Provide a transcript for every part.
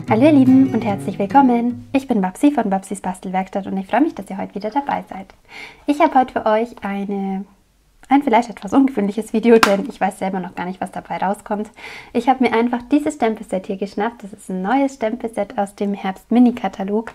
Hallo ihr Lieben und herzlich willkommen. Ich bin Babsi von Babsis Bastelwerkstatt und ich freue mich, dass ihr heute wieder dabei seid. Ich habe heute für euch ein vielleicht etwas ungewöhnliches Video, denn ich weiß selber noch gar nicht, was dabei rauskommt. Ich habe mir einfach dieses Stempelset hier geschnappt. Das ist ein neues Stempelset aus dem Herbst-Mini-Katalog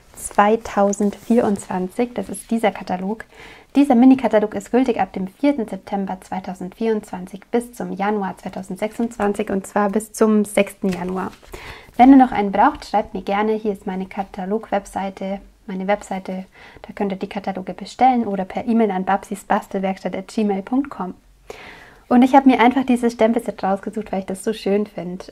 2024. Das ist dieser Katalog. Dieser Mini-Katalog ist gültig ab dem 4. September 2024 bis zum Januar 2026 und zwar bis zum 6. Januar. Wenn ihr noch einen braucht, schreibt mir gerne. Hier ist meine Katalog-Webseite, meine Webseite. Da könnt ihr die Kataloge bestellen oder per E-Mail an babsisbastelwerkstatt@gmail.com. Und ich habe mir einfach dieses Stempelset rausgesucht, weil ich das so schön finde.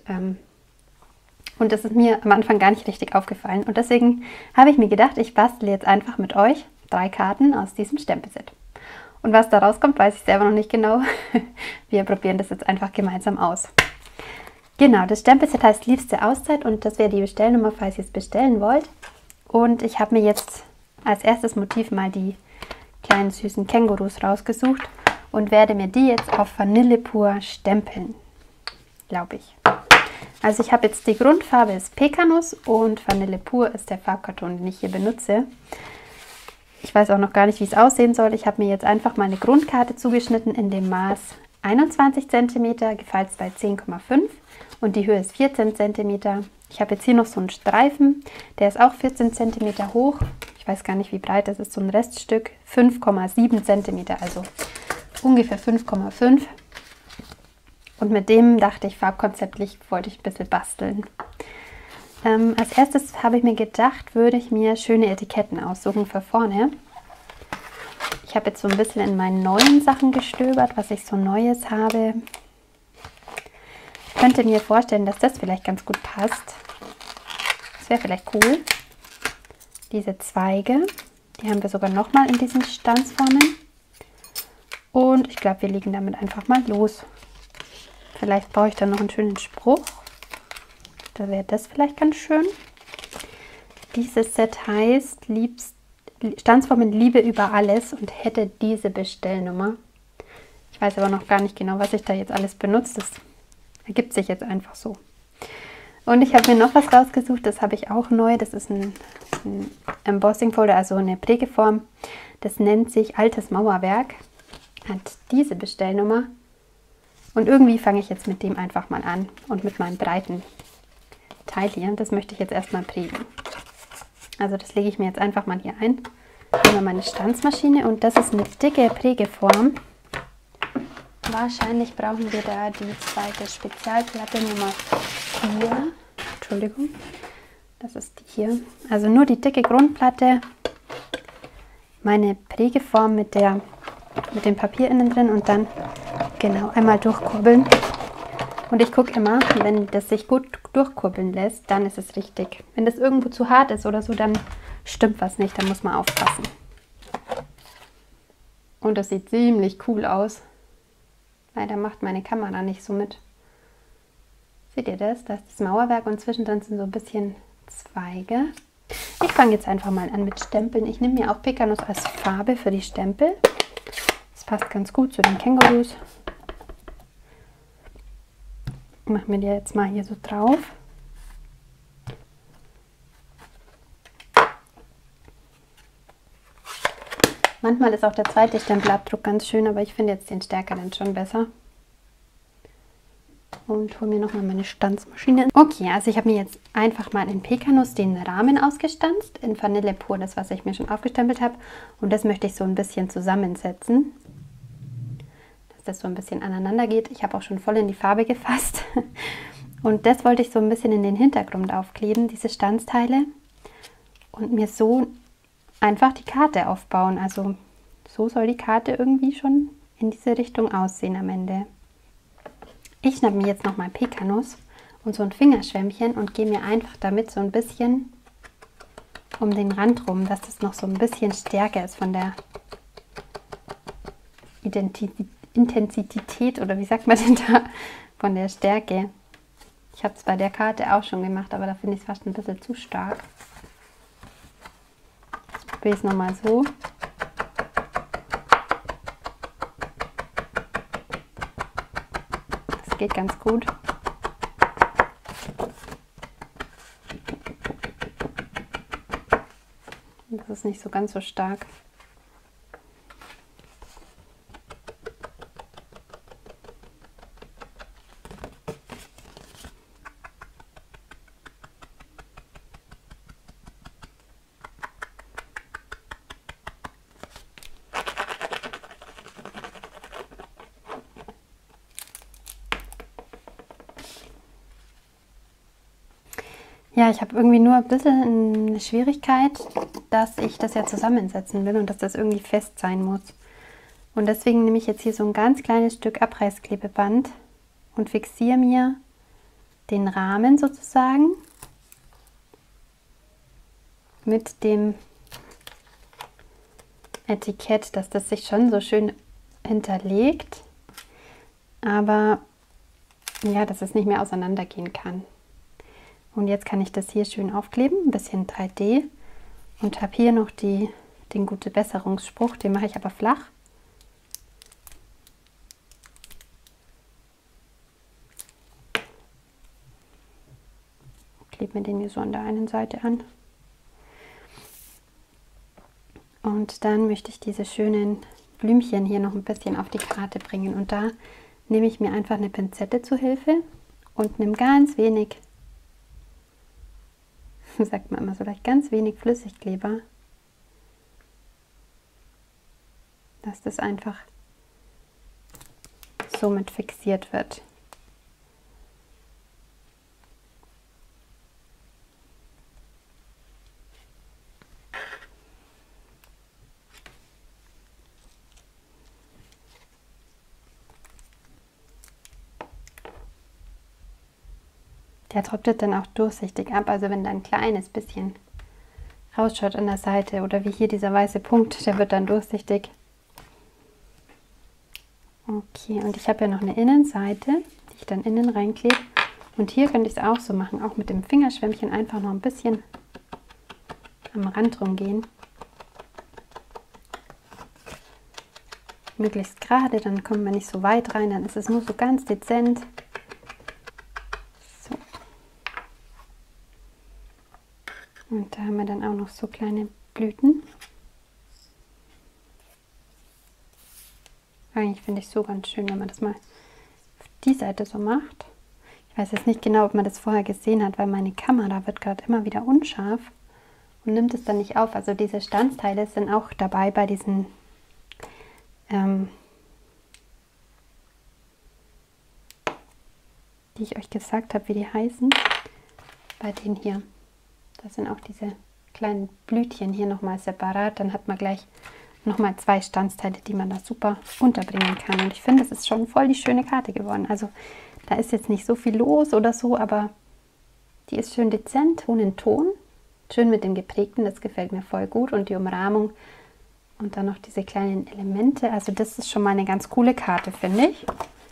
Und das ist mir am Anfang gar nicht richtig aufgefallen. Und deswegen habe ich mir gedacht, ich bastel jetzt einfach mit euch 3 Karten aus diesem Stempelset. Und was da rauskommt, weiß ich selber noch nicht genau. Wir probieren das jetzt einfach gemeinsam aus. Genau, das Stempelset heißt Liebste Auszeit und das wäre die Bestellnummer, falls ihr es bestellen wollt. Und ich habe mir jetzt als erstes Motiv mal die kleinen süßen Kängurus rausgesucht und werde mir die jetzt auf Vanille pur stempeln, glaube ich. Also ich habe jetzt die Grundfarbe ist Pekanuss und Vanille pur ist der Farbkarton, den ich hier benutze. Ich weiß auch noch gar nicht, wie es aussehen soll. Ich habe mir jetzt einfach mal eine Grundkarte zugeschnitten in dem Maß 21 cm, gefalzt bei 10,5 und die Höhe ist 14 cm. Ich habe jetzt hier noch so einen Streifen, der ist auch 14 cm hoch. Ich weiß gar nicht, wie breit das ist, so ein Reststück, 5,7 cm, also ungefähr 5,5. Und mit dem dachte ich, farbkonzeptlich wollte ich ein bisschen basteln. Als erstes habe ich mir gedacht, würde ich mir schöne Etiketten aussuchen für vorne. Ich habe jetzt so ein bisschen in meinen neuen Sachen gestöbert, was ich so Neues habe. Ich könnte mir vorstellen, dass das vielleicht ganz gut passt. Das wäre vielleicht cool. Diese Zweige, die haben wir sogar nochmal in diesen Stanzformen. Und ich glaube, wir legen damit einfach mal los. Vielleicht brauche ich dann noch einen schönen Spruch. Da wäre das vielleicht ganz schön. Dieses Set heißt Stanzformen Liebe über alles und hätte diese Bestellnummer. Ich weiß aber noch gar nicht genau, was ich da jetzt alles benutze. Das ergibt sich jetzt einfach so. Und ich habe mir noch was rausgesucht, das habe ich auch neu. Das ist ein Embossing Folder, also eine Prägeform. Das nennt sich Altes Mauerwerk. Hat diese Bestellnummer. Und irgendwie fange ich jetzt mit dem einfach mal an und mit meinem breiten Teil hier. Das möchte ich jetzt erstmal prägen. Also das lege ich mir jetzt einfach mal hier ein. Hier haben wir meine Stanzmaschine und das ist eine dicke Prägeform. Wahrscheinlich brauchen wir da die zweite Spezialplatte Nummer 4. Entschuldigung, das ist die hier. Also nur die dicke Grundplatte, meine Prägeform mit dem Papier innen drin und dann genau einmal durchkurbeln. Und ich gucke immer, wenn das sich gut durchkurbeln lässt, dann ist es richtig. Wenn das irgendwo zu hart ist oder so, dann stimmt was nicht, dann muss man aufpassen. Und das sieht ziemlich cool aus. Leider macht meine Kamera nicht so mit. Seht ihr das? Da ist das Mauerwerk und zwischendrin sind so ein bisschen Zweige. Ich fange jetzt einfach mal an mit Stempeln. Ich nehme mir auch Pekanuss als Farbe für die Stempel. Das passt ganz gut zu den Kängurus. Machen wir die jetzt mal hier so drauf. Manchmal ist auch der zweite Stempelabdruck ganz schön, aber ich finde jetzt den stärkeren schon besser. Und hole mir nochmal meine Stanzmaschine. Okay, also ich habe mir jetzt einfach mal in Pekanuss den Rahmen ausgestanzt. In Vanille pur, das was ich mir schon aufgestempelt habe. Und das möchte ich so ein bisschen zusammensetzen. Dass das so ein bisschen aneinander geht. Ich habe auch schon voll in die Farbe gefasst. Und das wollte ich so ein bisschen in den Hintergrund aufkleben, diese Stanzteile. Und mir so einfach die Karte aufbauen. Also so soll die Karte irgendwie schon in diese Richtung aussehen am Ende. Ich schnappe mir jetzt nochmal Pekanuss und so ein Fingerschwämmchen und gehe mir einfach damit so ein bisschen um den Rand rum, dass das noch so ein bisschen stärker ist von der Intensität oder wie sagt man denn da, von der Stärke. Ich habe es bei der Karte auch schon gemacht, aber da finde ich es fast ein bisschen zu stark. Jetzt probiere ich es nochmal so. Das geht ganz gut. Das ist nicht so ganz so stark. Ja, ich habe irgendwie nur ein bisschen eine Schwierigkeit, dass ich das ja zusammensetzen will und dass das irgendwie fest sein muss. Und deswegen nehme ich jetzt hier so ein ganz kleines Stück Abreißklebeband und fixiere mir den Rahmen sozusagen mit dem Etikett, dass das sich schon so schön hinterlegt, aber ja, dass es nicht mehr auseinandergehen kann. Und jetzt kann ich das hier schön aufkleben, ein bisschen 3D, und habe hier noch den gute Besserungsspruch, den mache ich aber flach. Klebe mir den hier so an der einen Seite an. Und dann möchte ich diese schönen Blümchen hier noch ein bisschen auf die Karte bringen. Und da nehme ich mir einfach eine Pinzette zur Hilfe und nehme ganz wenig, sagt man immer so leicht, ganz wenig Flüssigkleber, dass das einfach somit fixiert wird. Der trocknet dann auch durchsichtig ab, also wenn da ein kleines bisschen rausschaut an der Seite oder wie hier dieser weiße Punkt, der wird dann durchsichtig. Okay, und ich habe ja noch eine Innenseite, die ich dann innen reinklebe. Und hier könnte ich es auch so machen, auch mit dem Fingerschwämmchen einfach noch ein bisschen am Rand rumgehen. Möglichst gerade, dann kommen wir nicht so weit rein, dann ist es nur so ganz dezent. Und da haben wir dann auch noch so kleine Blüten. Eigentlich finde ich es so ganz schön, wenn man das mal auf die Seite so macht. Ich weiß jetzt nicht genau, ob man das vorher gesehen hat, weil meine Kamera wird gerade immer wieder unscharf und nimmt es dann nicht auf. Also diese Standsteile sind auch dabei bei diesen die ich euch gesagt habe, wie die heißen. Bei denen hier. Das sind auch diese kleinen Blütchen hier nochmal separat. Dann hat man gleich nochmal 2 Standsteile, die man da super unterbringen kann. Und ich finde, das ist schon voll die schöne Karte geworden. Also da ist jetzt nicht so viel los oder so, aber die ist schön dezent, Ton in Ton. Schön mit dem Geprägten, das gefällt mir voll gut. Und die Umrahmung und dann noch diese kleinen Elemente. Also das ist schon mal eine ganz coole Karte, finde ich.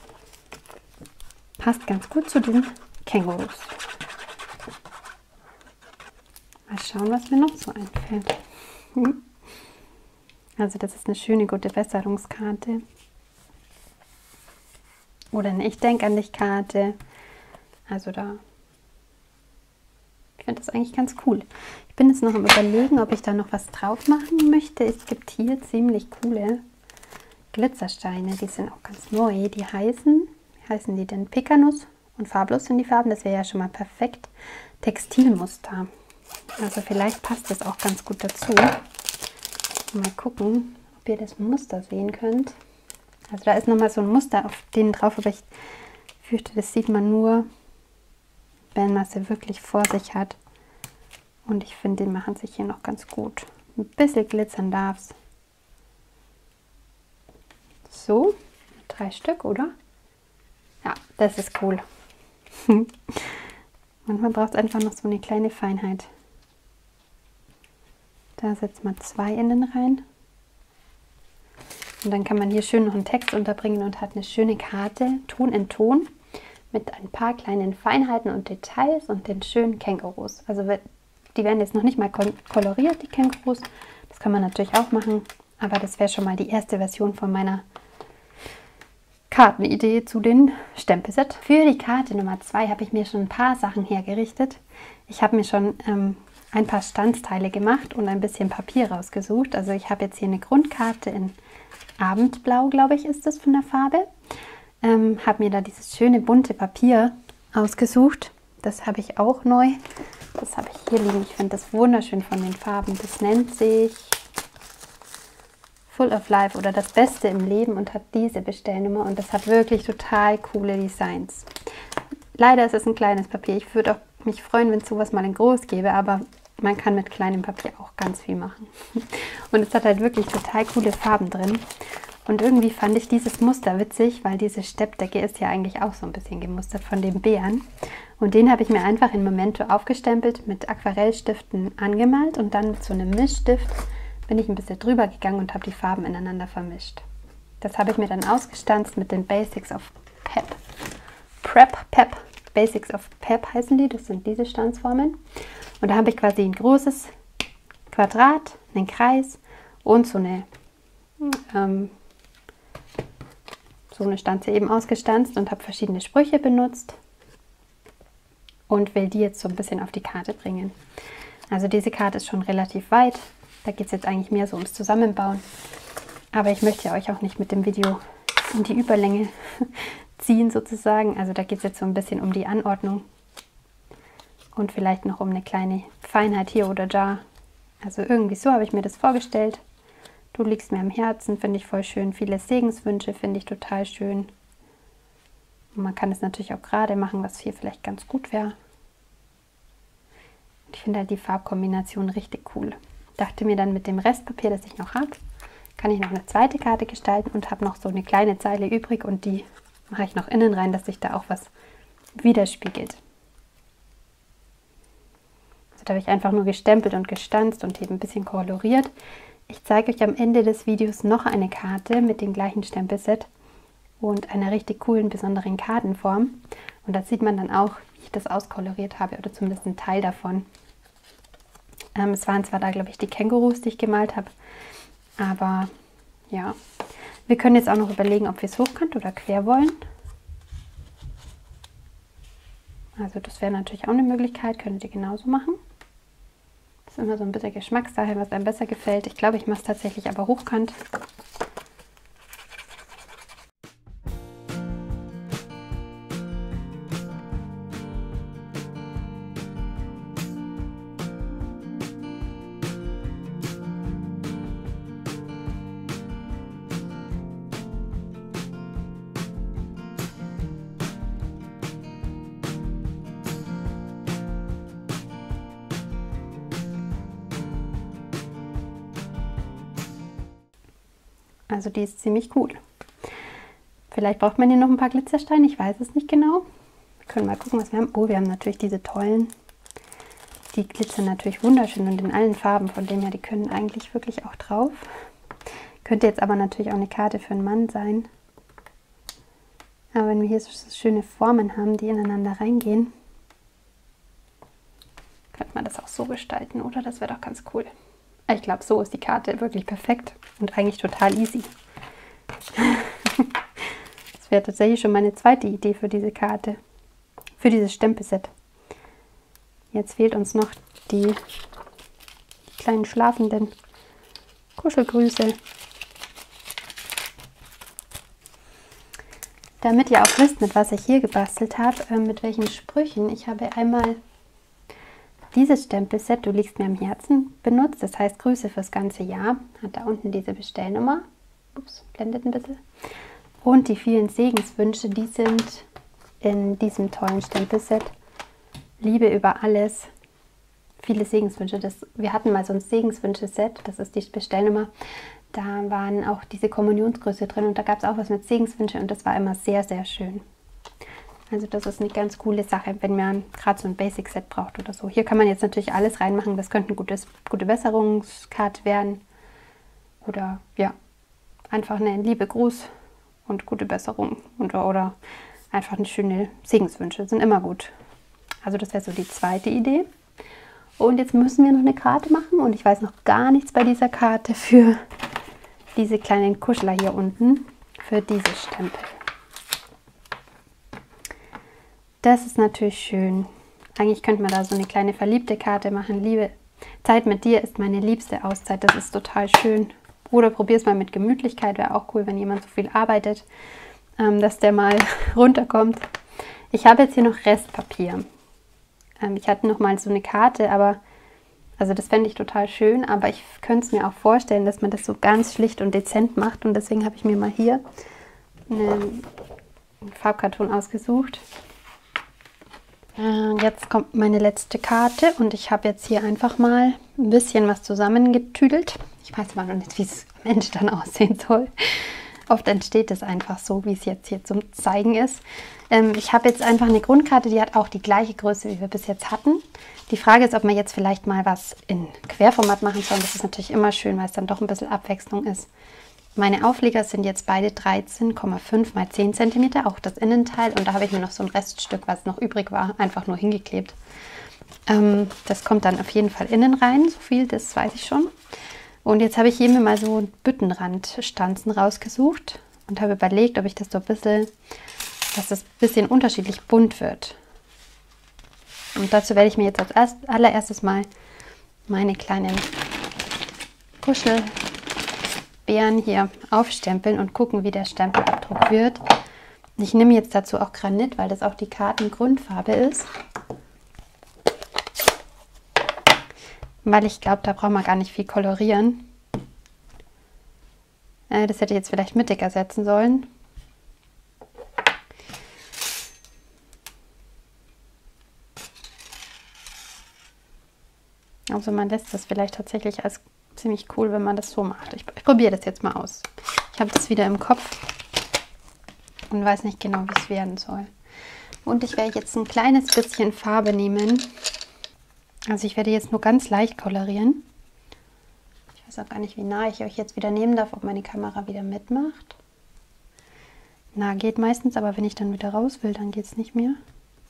Passt ganz gut zu den Kängurus. Mal schauen, was mir noch so einfällt. Also das ist eine schöne gute Besserungskarte. Oder eine Ich denke an dich Karte. Also da, ich finde das eigentlich ganz cool. Ich bin jetzt noch am Überlegen, ob ich da noch was drauf machen möchte. Es gibt hier ziemlich coole Glitzersteine. Die sind auch ganz neu. Die heißen, wie heißen die denn? Pekanuss und farblos sind die Farben. Das wäre ja schon mal perfekt. Textilmuster. Also vielleicht passt das auch ganz gut dazu. Mal gucken, ob ihr das Muster sehen könnt. Also da ist nochmal so ein Muster auf denen drauf, aber ich fürchte, das sieht man nur, wenn man sie wirklich vor sich hat. Und ich finde, die machen sich hier noch ganz gut. Ein bisschen glitzern darf es. So, 3 Stück, oder? Ja, das ist cool. Manchmal braucht es einfach noch so eine kleine Feinheit. Da setzt man 2 innen rein. Und dann kann man hier schön noch einen Text unterbringen und hat eine schöne Karte, Ton in Ton, mit ein paar kleinen Feinheiten und Details und den schönen Kängurus. Also die werden jetzt noch nicht mal koloriert, die Kängurus. Das kann man natürlich auch machen, aber das wäre schon mal die erste Version von meiner Kartenidee zu den Stempelset. Für die Karte Nummer 2 habe ich mir schon ein paar Sachen hergerichtet. Ich habe mir schon ein paar Standsteile gemacht und ein bisschen Papier rausgesucht. Also ich habe jetzt hier eine Grundkarte in Abendblau, glaube ich, ist das von der Farbe. Habe mir da dieses schöne bunte Papier ausgesucht. Das habe ich auch neu. Das habe ich hier liegen. Ich finde das wunderschön von den Farben. Das nennt sich Full of Life oder das Beste im Leben und hat diese Bestellnummer. Und das hat wirklich total coole Designs. Leider ist es ein kleines Papier. Ich würde auch mich freuen, wenn es sowas mal in groß gäbe, aber man kann mit kleinem Papier auch ganz viel machen. Und es hat halt wirklich total coole Farben drin. Und irgendwie fand ich dieses Muster witzig, weil diese Steppdecke ist ja eigentlich auch so ein bisschen gemustert von den Bären. Und den habe ich mir einfach in Memento aufgestempelt, mit Aquarellstiften angemalt und dann mit so einem Mischstift bin ich ein bisschen drüber gegangen und habe die Farben ineinander vermischt. Das habe ich mir dann ausgestanzt mit den Basics of Pep. Prep. Basics of Pep heißen die, das sind diese Stanzformen. Und da habe ich quasi ein großes Quadrat, einen Kreis und so eine Stanze eben ausgestanzt und habe verschiedene Sprüche benutzt und will die jetzt so ein bisschen auf die Karte bringen. Also diese Karte ist schon relativ weit, da geht es jetzt eigentlich mehr so ums Zusammenbauen, aber ich möchte euch auch nicht mit dem Video in die Überlänge ziehen sozusagen, also da geht es jetzt so ein bisschen um die Anordnung und vielleicht noch um eine kleine Feinheit hier oder da, also irgendwie so habe ich mir das vorgestellt. Du liegst mir am Herzen, finde ich voll schön. Viele Segenswünsche finde ich total schön. Und man kann es natürlich auch gerade machen, was hier vielleicht ganz gut wäre. Ich finde halt die Farbkombination richtig cool. Dachte mir dann, mit dem Restpapier, das ich noch habe, kann ich noch eine zweite Karte gestalten und habe noch so eine kleine Zeile übrig und die mache ich noch innen rein, dass sich da auch was widerspiegelt. Also da habe ich einfach nur gestempelt und gestanzt und eben ein bisschen koloriert. Ich zeige euch am Ende des Videos noch eine Karte mit dem gleichen Stempelset und einer richtig coolen, besonderen Kartenform. Und da sieht man dann auch, wie ich das auskoloriert habe oder zumindest ein Teil davon. Es waren zwar da, glaube ich, die Kängurus, die ich gemalt habe, aber ja. Wir können jetzt auch noch überlegen, ob wir es hochkant oder quer wollen. Also das wäre natürlich auch eine Möglichkeit, könntet ihr genauso machen. Das ist immer so ein bisschen Geschmackssache, was einem besser gefällt. Ich glaube, ich mache es tatsächlich aber hochkant. Also die ist ziemlich cool. Vielleicht braucht man hier noch ein paar Glitzersteine, ich weiß es nicht genau. Wir können mal gucken, was wir haben. Oh, wir haben natürlich diese tollen. Die glitzern natürlich wunderschön und in allen Farben, von dem her, die können eigentlich wirklich auch drauf. Könnte jetzt aber natürlich auch eine Karte für einen Mann sein. Aber wenn wir hier so schöne Formen haben, die ineinander reingehen, könnte man das auch so gestalten, oder? Das wäre doch ganz cool. Ich glaube, so ist die Karte wirklich perfekt und eigentlich total easy. Das wäre tatsächlich schon meine zweite Idee für diese Karte, für dieses Stempelset. Jetzt fehlt uns noch die kleinen schlafenden Kuschelgrüße. Damit ihr auch wisst, mit was ich hier gebastelt habe, mit welchen Sprüchen. Ich habe einmal dieses Stempelset, du liegst mir am Herzen, benutzt. Das heißt Grüße fürs ganze Jahr. Hat da unten diese Bestellnummer. Ups, blendet ein bisschen. Und die vielen Segenswünsche, die sind in diesem tollen Stempelset. Liebe über alles. Viele Segenswünsche. Wir hatten mal so ein Segenswünsche-Set, das ist die Bestellnummer. Da waren auch diese Kommunionsgrüße drin und da gab es auch was mit Segenswünsche und das war immer sehr, sehr schön. Also das ist eine ganz coole Sache, wenn man gerade so ein Basic-Set braucht oder so. Hier kann man jetzt natürlich alles reinmachen. Das könnte eine gute Besserungskarte werden. Oder ja, einfach eine liebe Gruß und gute Besserung. Oder einfach eine schöne Segenswünsche. Sind immer gut. Also das wäre so die zweite Idee. Und jetzt müssen wir noch eine Karte machen. Und ich weiß noch gar nichts bei dieser Karte für diese kleinen Kuschler hier unten. Für diese Stempel. Das ist natürlich schön. Eigentlich könnte man da so eine kleine verliebte Karte machen. Liebe Zeit mit dir ist meine liebste Auszeit. Das ist total schön. Oder probier es mal mit Gemütlichkeit. Wäre auch cool, wenn jemand so viel arbeitet, dass der mal runterkommt. Ich habe jetzt hier noch Restpapier. Ich hatte noch mal so eine Karte, aber also das fände ich total schön. Aber ich könnte es mir auch vorstellen, dass man das so ganz schlicht und dezent macht. Und deswegen habe ich mir mal hier einen Farbkarton ausgesucht. Jetzt kommt meine letzte Karte und ich habe jetzt hier einfach mal ein bisschen was zusammengetüdelt. Ich weiß aber noch nicht, wie es am Ende dann aussehen soll. Oft entsteht es einfach so, wie es jetzt hier zum Zeigen ist. Ich habe jetzt einfach eine Grundkarte, die hat auch die gleiche Größe, wie wir bis jetzt hatten. Die Frage ist, ob wir jetzt vielleicht mal was in Querformat machen sollen. Das ist natürlich immer schön, weil es dann doch ein bisschen Abwechslung ist. Meine Aufleger sind jetzt beide 13,5 mal 10 cm, auch das Innenteil. Und da habe ich mir noch so ein Reststück, was noch übrig war, einfach nur hingeklebt. Das kommt dann auf jeden Fall innen rein, so viel, das weiß ich schon. Und jetzt habe ich hier mir mal so Büttenrandstanzen rausgesucht und habe überlegt, ob ich das so ein bisschen, dass das ein bisschen unterschiedlich bunt wird. Und dazu werde ich mir jetzt als allererstes mal meine kleinen Kuschelbären hier aufstempeln und gucken, wie der Stempelabdruck wird. Ich nehme jetzt dazu auch Granit, weil das auch die Kartengrundfarbe ist. Weil ich glaube, da braucht man gar nicht viel kolorieren. Das hätte ich jetzt vielleicht mittiger setzen sollen. Also man lässt das vielleicht tatsächlich als ziemlich cool, wenn man das so macht. Ich probiere das jetzt mal aus. Ich habe das wieder im Kopf und weiß nicht genau, wie es werden soll. Und ich werde jetzt ein kleines bisschen Farbe nehmen. Also ich werde jetzt nur ganz leicht kolorieren. Ich weiß auch gar nicht, wie nah ich euch jetzt wieder nehmen darf, ob meine Kamera wieder mitmacht. Na, geht meistens, aber wenn ich dann wieder raus will, dann geht es nicht mehr.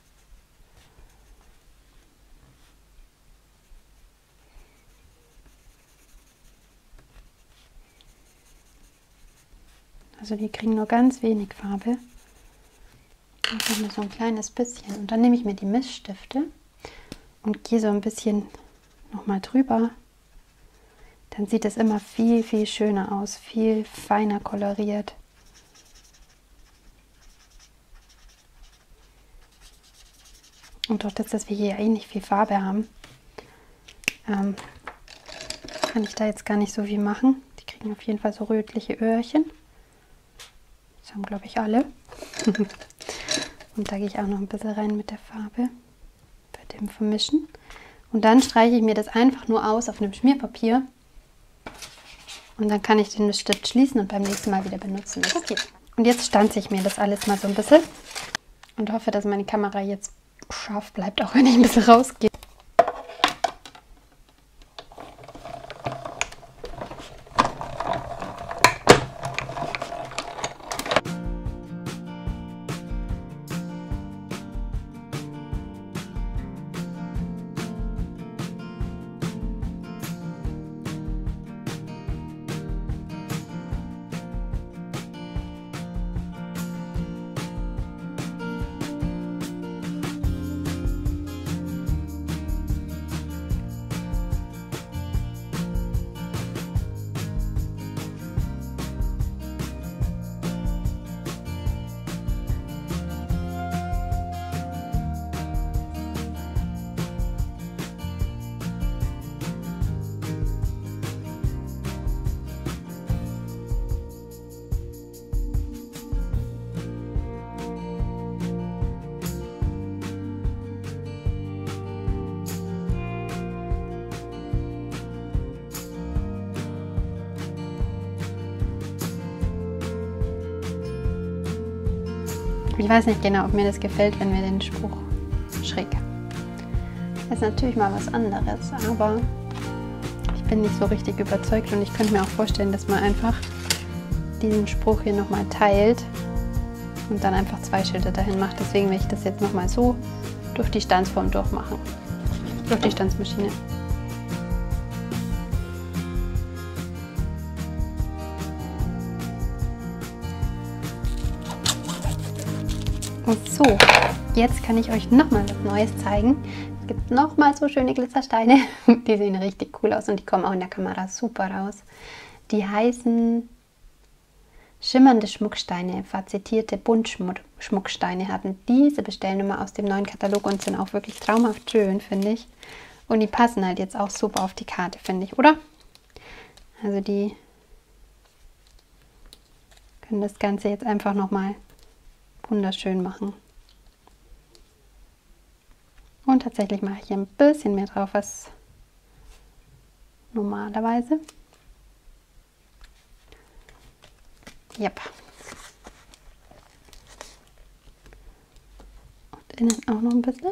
Also die kriegen nur ganz wenig Farbe. Einfach nur so ein kleines bisschen. Und dann nehme ich mir die Miststifte und gehe so ein bisschen nochmal drüber. Dann sieht es immer viel, viel schöner aus, viel feiner koloriert. Und auch das, dass wir hier eh nicht viel Farbe haben, kann ich da jetzt gar nicht so viel machen. Die kriegen auf jeden Fall so rötliche Öhrchen. Das haben, glaube ich, alle. Und da gehe ich auch noch ein bisschen rein mit der Farbe bei dem Vermischen. Und dann streiche ich mir das einfach nur aus auf einem Schmierpapier. Und dann kann ich den Stift schließen und beim nächsten Mal wieder benutzen. Okay. Und jetzt stanze ich mir das alles mal so ein bisschen. Und hoffe, dass meine Kamera jetzt scharf bleibt, auch wenn ich ein bisschen rausgehe. Ich weiß nicht genau, ob mir das gefällt, wenn wir den Spruch schräg. Das ist natürlich mal was anderes, aber ich bin nicht so richtig überzeugt und ich könnte mir auch vorstellen, dass man einfach diesen Spruch hier nochmal teilt und dann einfach 2 Schilder dahin macht. Deswegen werde ich das jetzt nochmal so durch die Stanzform durchmachen, durch die Stanzmaschine. Und so, Jetzt kann ich euch nochmal was Neues zeigen. Es gibt nochmal so schöne Glitzersteine. Die sehen richtig cool aus und die kommen auch in der Kamera super raus. Die heißen schimmernde Schmucksteine, fazettierte Buntschmucksteine hatten diese Bestellnummer aus dem neuen Katalog und sind auch wirklich traumhaft schön, finde ich. Und die passen halt jetzt auch super auf die Karte, finde ich, oder? Also die können das Ganze jetzt einfach nochmal wunderschön machen. Und tatsächlich mache ich hier ein bisschen mehr drauf als normalerweise. Yep. Und innen auch noch ein bisschen.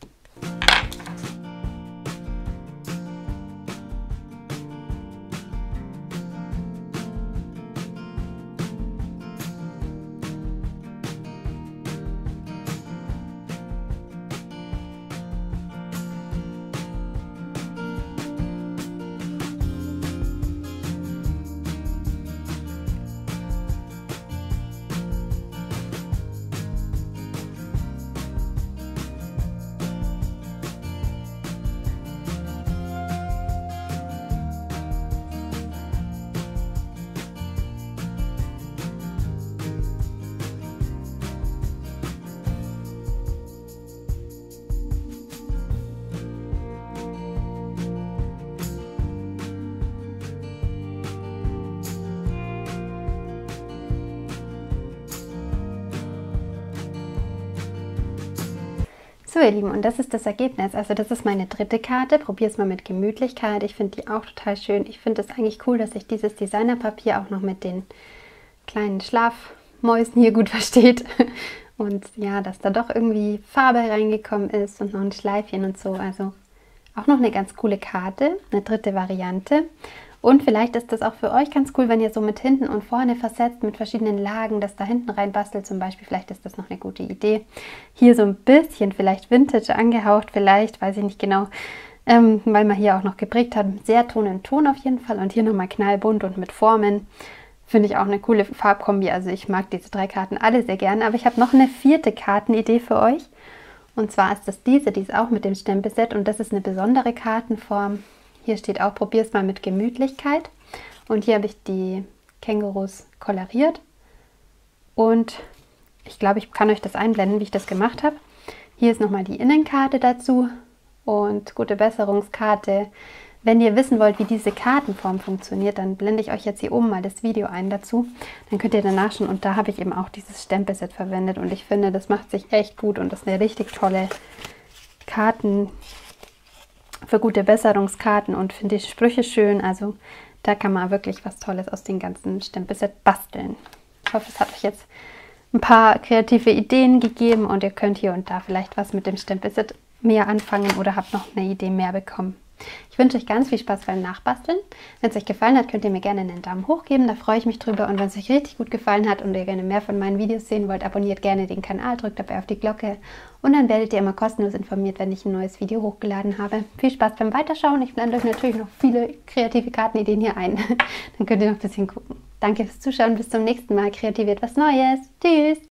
So ihr Lieben, und das ist das Ergebnis. Also das ist meine dritte Karte. Probier es mal mit Gemütlichkeit. Ich finde die auch total schön. Ich finde es eigentlich cool, dass sich dieses Designerpapier auch noch mit den kleinen Schlafmäusen hier gut versteht. Und ja, dass da doch irgendwie Farbe reingekommen ist und noch ein Schleifchen und so. Also auch noch eine ganz coole Karte, eine dritte Variante. Und vielleicht ist das auch für euch ganz cool, wenn ihr so mit hinten und vorne versetzt mit verschiedenen Lagen, das da hinten rein bastelt zum Beispiel. Vielleicht ist das noch eine gute Idee. Hier so ein bisschen vielleicht Vintage angehaucht, vielleicht, weiß ich nicht genau, weil man hier auch noch geprägt hat. Sehr Ton in Ton auf jeden Fall. Und hier nochmal knallbunt und mit Formen. Finde ich auch eine coole Farbkombi. Also ich mag diese drei Karten alle sehr gerne. Aber ich habe noch eine vierte Kartenidee für euch. Und zwar ist das diese, die ist auch mit dem Stempelset. Und das ist eine besondere Kartenform. Hier steht auch, probier es mal mit Gemütlichkeit. Und hier habe ich die Kängurus koloriert. Und ich glaube, ich kann euch das einblenden, wie ich das gemacht habe. Hier ist nochmal die Innenkarte dazu und gute Besserungskarte. Wenn ihr wissen wollt, wie diese Kartenform funktioniert, dann blende ich euch jetzt hier oben mal das Video ein dazu. Dann könnt ihr danach schauen. Und da habe ich eben auch dieses Stempelset verwendet. Und ich finde, das macht sich echt gut und das ist eine richtig tolle Karten für gute Besserungskarten und finde die Sprüche schön. Also da kann man wirklich was Tolles aus dem ganzen Stempelset basteln. Ich hoffe, es hat euch jetzt ein paar kreative Ideen gegeben und ihr könnt hier und da vielleicht was mit dem Stempelset mehr anfangen oder habt noch eine Idee mehr bekommen. Ich wünsche euch ganz viel Spaß beim Nachbasteln. Wenn es euch gefallen hat, könnt ihr mir gerne einen Daumen hoch geben, da freue ich mich drüber. Und wenn es euch richtig gut gefallen hat und ihr gerne mehr von meinen Videos sehen wollt, abonniert gerne den Kanal, drückt dabei auf die Glocke und dann werdet ihr immer kostenlos informiert, wenn ich ein neues Video hochgeladen habe. Viel Spaß beim Weiterschauen. Ich blende euch natürlich noch viele kreative Kartenideen hier ein. Dann könnt ihr noch ein bisschen gucken. Danke fürs Zuschauen, bis zum nächsten Mal. Kreativiert was Neues. Tschüss!